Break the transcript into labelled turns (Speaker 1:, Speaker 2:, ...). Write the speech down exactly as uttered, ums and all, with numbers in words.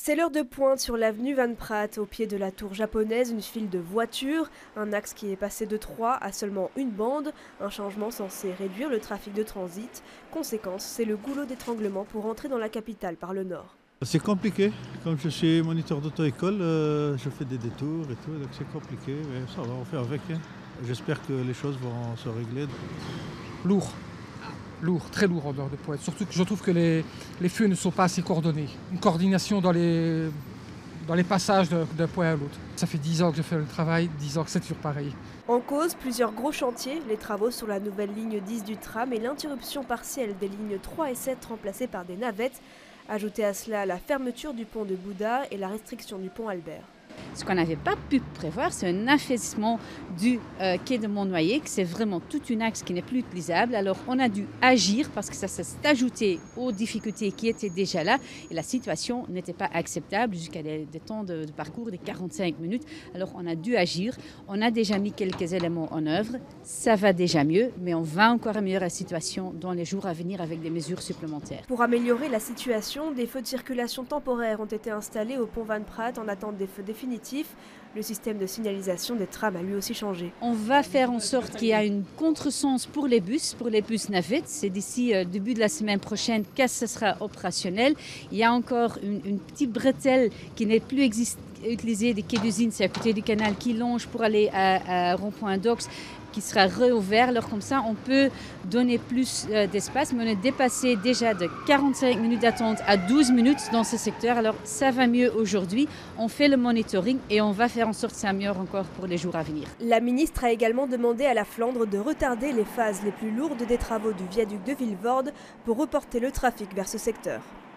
Speaker 1: C'est l'heure de pointe sur l'avenue Van Praat, au pied de la tour japonaise, une file de voitures, un axe qui est passé de trois à seulement une bande, un changement censé réduire le trafic de transit. Conséquence, c'est le goulot d'étranglement pour entrer dans la capitale par le nord.
Speaker 2: C'est compliqué, comme je suis moniteur d'auto-école, euh, je fais des détours et tout, donc c'est compliqué, mais ça va, on fait avec. Hein. J'espère que les choses vont se régler.
Speaker 3: Lourd, lourd, très lourd en dehors de Pointe. Surtout que je trouve que les, les feux ne sont pas assez coordonnés. Une coordination dans les, dans les passages d'un point à l'autre. Ça fait dix ans que je fais le travail, dix ans que c'est toujours pareil.
Speaker 1: En cause, plusieurs gros chantiers, les travaux sur la nouvelle ligne dix du tram et l'interruption partielle des lignes trois et sept remplacées par des navettes. Ajoutez à cela la fermeture du pont de Bouddha et la restriction du pont Albert.
Speaker 4: Ce qu'on n'avait pas pu prévoir, c'est un affaissement du euh, quai de Mont-Noyer, que c'est vraiment tout un axe qui n'est plus utilisable. Alors on a dû agir parce que ça s'est ajouté aux difficultés qui étaient déjà là et la situation n'était pas acceptable jusqu'à des, des temps de, de parcours de quarante-cinq minutes. Alors on a dû agir, on a déjà mis quelques éléments en œuvre, ça va déjà mieux, mais on va encore améliorer la situation dans les jours à venir avec des mesures supplémentaires.
Speaker 1: Pour améliorer la situation, des feux de circulation temporaires ont été installés au pont Van Praat en attente des feux définitifs. Le système de signalisation des trams a lui aussi changé.
Speaker 4: On va faire en sorte qu'il y ait une contresens pour les bus, pour les bus navettes. C'est d'ici euh, début de la semaine prochaine que ce sera opérationnel. Il y a encore une, une petite bretelle qui n'est plus existe, utilisée des quais d'usine, c'est à côté du canal qui longe pour aller à, à Rond-Point Docks, qui sera réouvert. Alors comme ça, on peut donner plus euh, d'espace, mais on est dépassé déjà de quarante-cinq minutes d'attente à douze minutes dans ce secteur. Alors ça va mieux aujourd'hui. On fait le monitoring et on va faire en sorte que ça améliore encore pour les jours à venir.
Speaker 1: La ministre a également demandé à la Flandre de retarder les phases les plus lourdes des travaux du viaduc de Vilvoorde pour reporter le trafic vers ce secteur.